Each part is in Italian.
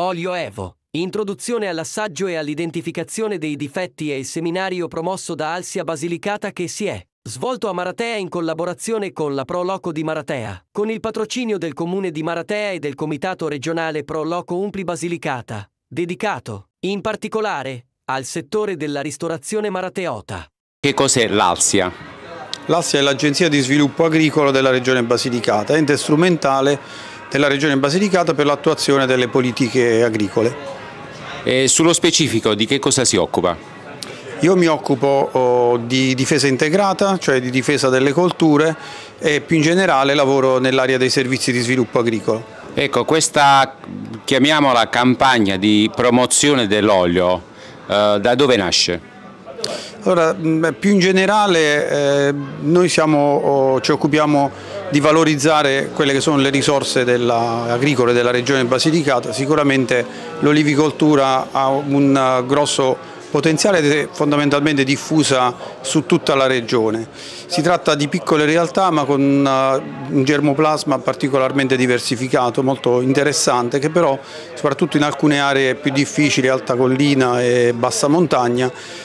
Olio Evo. Introduzione all'assaggio e all'identificazione dei difetti è il seminario promosso da Alsia Basilicata che si è svolto a Maratea in collaborazione con la Pro Loco di Maratea, con il patrocinio del Comune di Maratea e del Comitato Regionale Pro Loco Umpli Basilicata, dedicato, in particolare, al settore della ristorazione marateota. Che cos'è l'Alsia? L'Alsia è l'Agenzia di Sviluppo Agricolo della Regione Basilicata, ente strumentale della Regione Basilicata per l'attuazione delle politiche agricole. E sullo specifico di che cosa si occupa? Io mi occupo di difesa integrata, cioè di difesa delle colture, e più in generale lavoro nell'area dei servizi di sviluppo agricolo. Ecco, questa, chiamiamola, campagna di promozione dell'olio, da dove nasce? Allora, più in generale noi ci occupiamo di valorizzare quelle che sono le risorse agricole della Regione Basilicata. Sicuramente l'olivicoltura ha un grosso potenziale ed è fondamentalmente diffusa su tutta la regione. Si tratta di piccole realtà ma con un germoplasma particolarmente diversificato, molto interessante, che però soprattutto in alcune aree più difficili, alta collina e bassa montagna,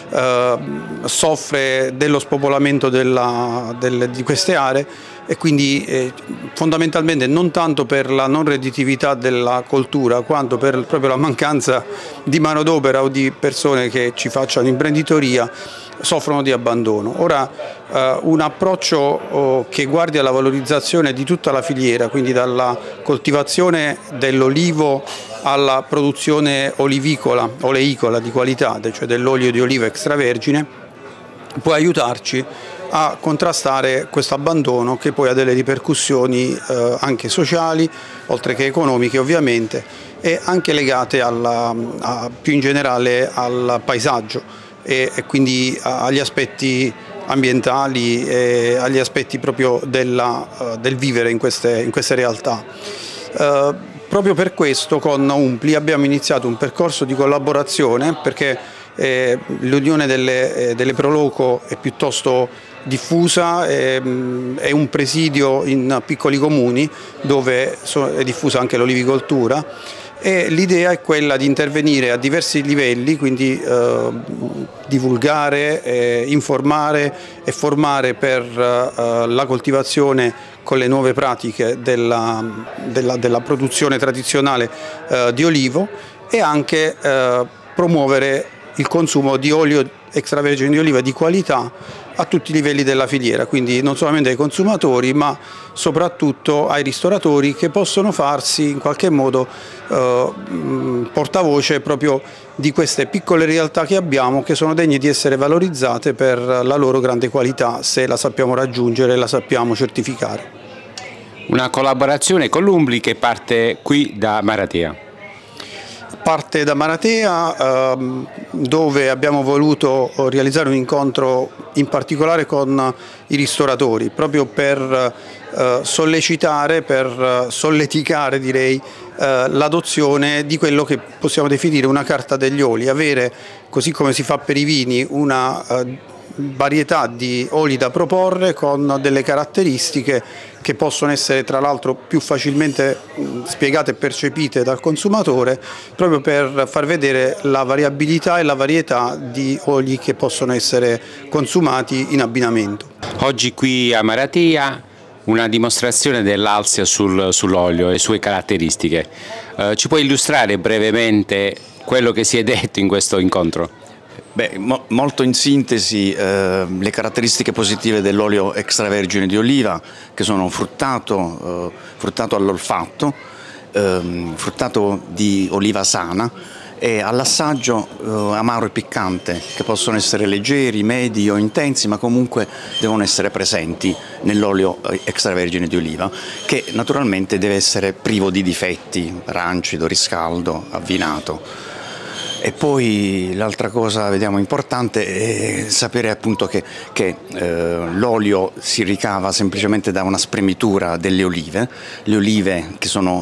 soffre dello spopolamento di queste aree e quindi fondamentalmente non tanto per la non redditività della coltura quanto per proprio la mancanza di manodopera o di persone che ci facciano imprenditoria soffrono di abbandono. Ora un approccio che guardi alla valorizzazione di tutta la filiera, quindi dalla coltivazione dell'olivo alla produzione olivicola, oleicola di qualità, cioè dell'olio di oliva extravergine, può aiutarci a contrastare questo abbandono che poi ha delle ripercussioni anche sociali, oltre che economiche ovviamente, e anche legate più in generale al paesaggio e quindi agli aspetti ambientali e agli aspetti proprio del vivere in queste realtà. Proprio per questo con Umpli abbiamo iniziato un percorso di collaborazione perché l'unione delle Pro Loco è piuttosto diffusa, è un presidio in piccoli comuni dove è diffusa anche l'olivicoltura e l'idea è quella di intervenire a diversi livelli, quindi divulgare, informare e formare per la coltivazione con le nuove pratiche della produzione tradizionale di olivo e anche promuovere il consumo di olio extravergine di oliva di qualità a tutti i livelli della filiera, quindi non solamente ai consumatori ma soprattutto ai ristoratori che possono farsi in qualche modo portavoce proprio di queste piccole realtà che abbiamo che sono degne di essere valorizzate per la loro grande qualità se la sappiamo raggiungere e la sappiamo certificare. Una collaborazione con l'Umpli che parte qui da Maratea. Parte da Maratea dove abbiamo voluto realizzare un incontro in particolare con i ristoratori proprio per sollecitare, per solleticare direi l'adozione di quello che possiamo definire una carta degli oli, avere così come si fa per i vini una varietà di oli da proporre con delle caratteristiche che possono essere tra l'altro più facilmente spiegate e percepite dal consumatore proprio per far vedere la variabilità e la varietà di oli che possono essere consumati in abbinamento. Oggi qui a Maratea una dimostrazione dell'Alsia sull'olio e sue caratteristiche. Ci puoi illustrare brevemente quello che si è detto in questo incontro? Beh, molto in sintesi le caratteristiche positive dell'olio extravergine di oliva che sono fruttato all'olfatto, fruttato di oliva sana e all'assaggio amaro e piccante che possono essere leggeri, medi o intensi ma comunque devono essere presenti nell'olio extravergine di oliva che naturalmente deve essere privo di difetti, rancido, riscaldo, avvinato. E poi l'altra cosa vediamo importante è sapere appunto che l'olio si ricava semplicemente da una spremitura delle olive, le olive che sono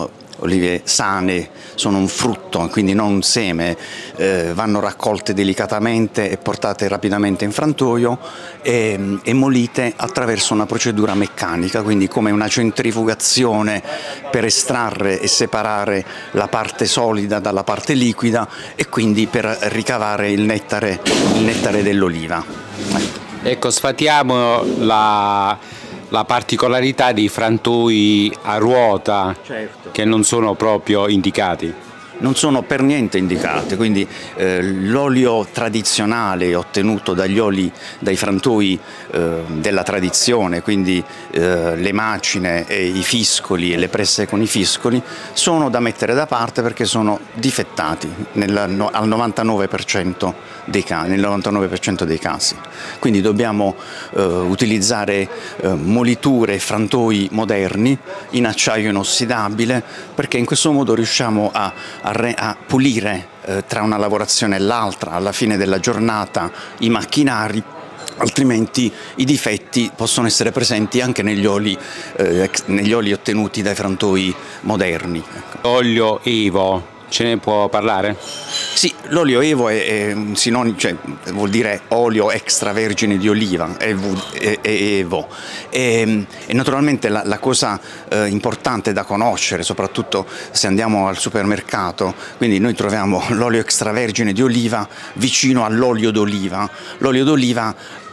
olive sane, sono un frutto, quindi non un seme, vanno raccolte delicatamente e portate rapidamente in frantoio e molite attraverso una procedura meccanica, quindi come una centrifugazione per estrarre e separare la parte solida dalla parte liquida e quindi per ricavare il nettare dell'oliva. Ecco, sfatiamo la particolarità dei frantoi a ruota, certo, che non sono proprio indicati. Non sono per niente indicate, quindi l'olio tradizionale ottenuto dai frantoi della tradizione, quindi le macine e i fiscoli e le presse con i fiscoli, sono da mettere da parte perché sono difettati al 99% dei casi. Quindi dobbiamo utilizzare moliture e frantoi moderni in acciaio inossidabile, perché in questo modo riusciamo a pulire tra una lavorazione e l'altra alla fine della giornata i macchinari, altrimenti i difetti possono essere presenti anche negli oli ottenuti dai frantoi moderni. Olio Evo, ce ne può parlare? Sì, l'olio Evo è un sinonimo, cioè vuol dire olio extravergine di oliva, Evo. E naturalmente la cosa importante da conoscere, soprattutto se andiamo al supermercato, quindi noi troviamo l'olio extravergine di oliva vicino all'olio d'oliva. L'olio d'oliva,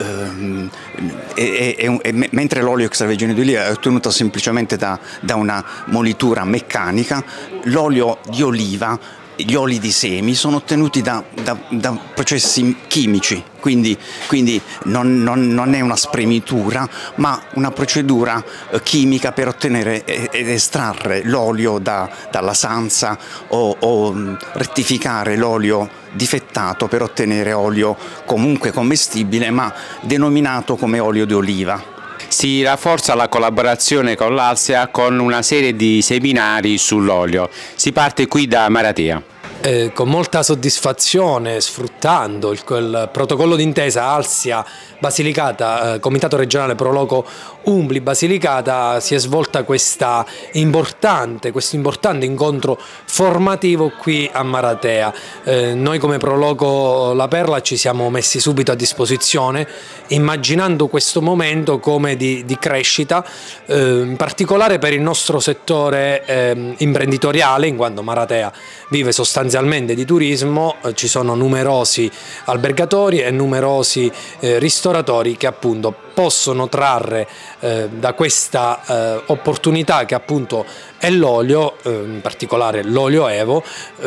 mentre l'olio extravergine di oliva è ottenuto semplicemente da una molitura meccanica, l'olio di oliva, gli oli di semi sono ottenuti da processi chimici, quindi non è una spremitura, ma una procedura chimica per ottenere ed estrarre l'olio dalla sanza o rettificare l'olio difettato per ottenere olio comunque commestibile, ma denominato come olio di oliva. Si rafforza la collaborazione con l'Alsia con una serie di seminari sull'olio. Si parte qui da Maratea. Con molta soddisfazione, sfruttando il protocollo d'intesa Alsia Basilicata, Comitato Regionale Pro Loco Umbli Basilicata, si è svolta questo importante incontro formativo qui a Maratea. Noi come Pro Loco La Perla ci siamo messi subito a disposizione, immaginando questo momento come di crescita, in particolare per il nostro settore imprenditoriale, in quanto Maratea vive sostanzialmente di turismo. Ci sono numerosi albergatori e numerosi ristoratori che appunto possono trarre da questa opportunità che appunto è l'olio, in particolare l'olio Evo,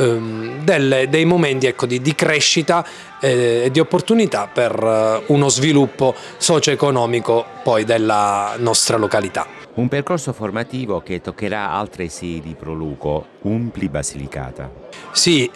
dei momenti, ecco, di crescita e di opportunità per uno sviluppo socio-economico poi della nostra località. Un percorso formativo che toccherà altre sedi Pro Loco Umbli Basilicata. Sì,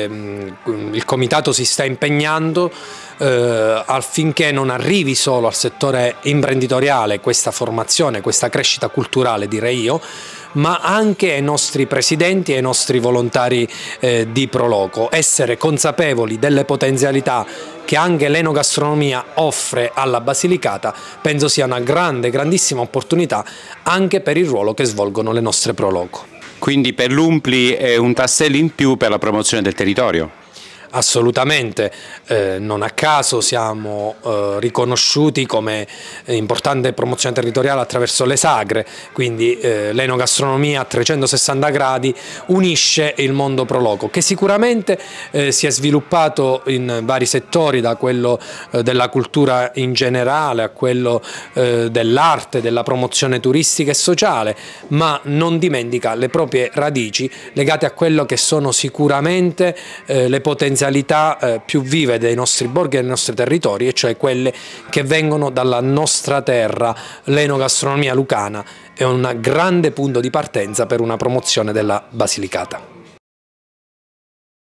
il comitato si sta impegnando affinché non arrivi solo al settore imprenditoriale questa formazione, questa crescita culturale, direi io, ma anche ai nostri presidenti e ai nostri volontari di Pro Loco. Essere consapevoli delle potenzialità che anche l'enogastronomia offre alla Basilicata penso sia una grandissima opportunità anche per il ruolo che svolgono le nostre Pro Loco. Quindi per l'Umbli è un tassello in più per la promozione del territorio? Assolutamente, non a caso siamo riconosciuti come importante promozione territoriale attraverso le sagre, quindi l'enogastronomia a 360 gradi unisce il mondo Pro Loco, che sicuramente si è sviluppato in vari settori, da quello della cultura in generale a quello dell'arte, della promozione turistica e sociale, ma non dimentica le proprie radici legate a quello che sono sicuramente le potenzialità più vive dei nostri borghi e dei nostri territori, e cioè quelle che vengono dalla nostra terra. L'enogastronomia lucana è un grande punto di partenza per una promozione della Basilicata.